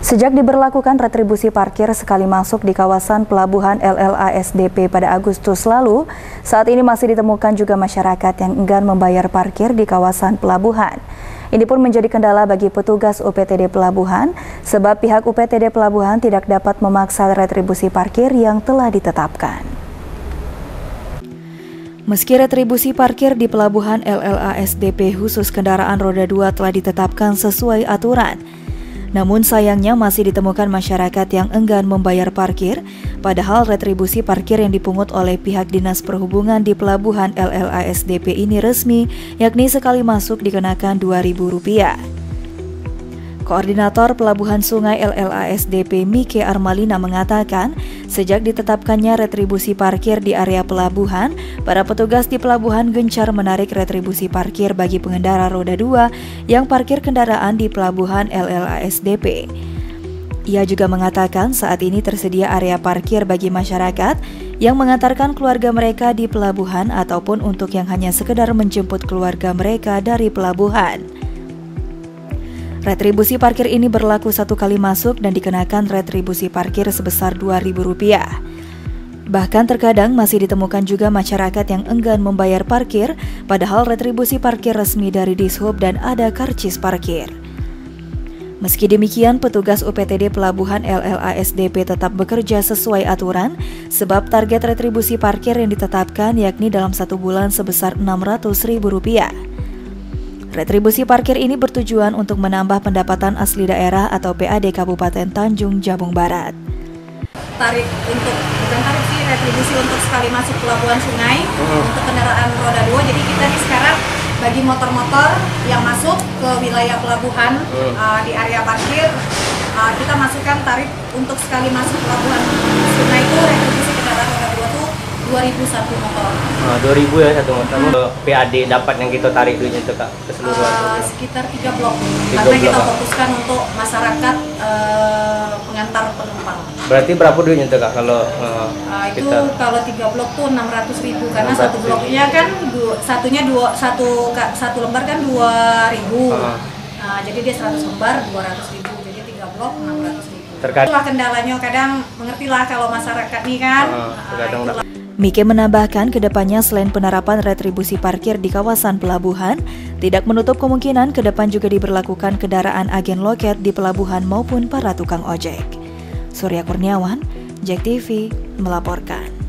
Sejak diberlakukan retribusi parkir sekali masuk di kawasan pelabuhan LLASDP pada Agustus lalu, saat ini masih ditemukan juga masyarakat yang enggan membayar parkir di kawasan pelabuhan. Ini pun menjadi kendala bagi petugas UPTD Pelabuhan, sebab pihak UPTD Pelabuhan tidak dapat memaksa retribusi parkir yang telah ditetapkan. Meski retribusi parkir di pelabuhan LLASDP khusus kendaraan roda 2 telah ditetapkan sesuai aturan, namun sayangnya masih ditemukan masyarakat yang enggan membayar parkir, padahal retribusi parkir yang dipungut oleh pihak Dinas Perhubungan di pelabuhan LLASDP ini resmi, yakni sekali masuk dikenakan Rp2.000. Koordinator Pelabuhan Sungai LLASDP Mike Armalina mengatakan, sejak ditetapkannya retribusi parkir di area pelabuhan, para petugas di pelabuhan gencar menarik retribusi parkir bagi pengendara roda 2 yang parkir kendaraan di pelabuhan LLASDP. Ia juga mengatakan saat ini tersedia area parkir bagi masyarakat yang mengantarkan keluarga mereka di pelabuhan ataupun untuk yang hanya sekedar menjemput keluarga mereka dari pelabuhan. Retribusi parkir ini berlaku satu kali masuk dan dikenakan retribusi parkir sebesar Rp2.000. Bahkan terkadang masih ditemukan juga masyarakat yang enggan membayar parkir, padahal retribusi parkir resmi dari Dishub dan ada karcis parkir. Meski demikian, petugas UPTD Pelabuhan LLASDP tetap bekerja sesuai aturan, sebab target retribusi parkir yang ditetapkan yakni dalam 1 bulan sebesar Rp600.000. Retribusi parkir ini bertujuan untuk menambah pendapatan asli daerah atau PAD Kabupaten Tanjung Jabung Barat. Retribusi untuk sekali masuk pelabuhan Sungai untuk kendaraan roda 2. Jadi kita nih sekarang bagi motor-motor yang masuk ke wilayah pelabuhan di area parkir, kita masukkan tarif untuk sekali masuk pelabuhan Sungai itu retribusi kendaraan roda 2 itu Rp2.000 satu motor. 2.000 ya satu motor. PAD dapat yang kita tarik duitnya itu Kak keseluruhan? Sekitar 3 blok. Karena kita fokuskan untuk masyarakat pengantar penumpang. Berarti berapa duitnya itu Kak kalau itu kalau 3 blok tuh Rp600.000 karena satu bloknya kan satu lembar kan Rp2.000. Jadi dia 100 lembar Rp200.000. Jadi 3 blok Rp600.000. Itulah kendalanya, kadang mengertilah kalau masyarakat nih kan. Mike menambahkan kedepannya selain penerapan retribusi parkir di kawasan pelabuhan, tidak menutup kemungkinan ke depan juga diberlakukan kendaraan agen loket di pelabuhan maupun para tukang ojek. Surya Kurniawan, JEK TV, melaporkan.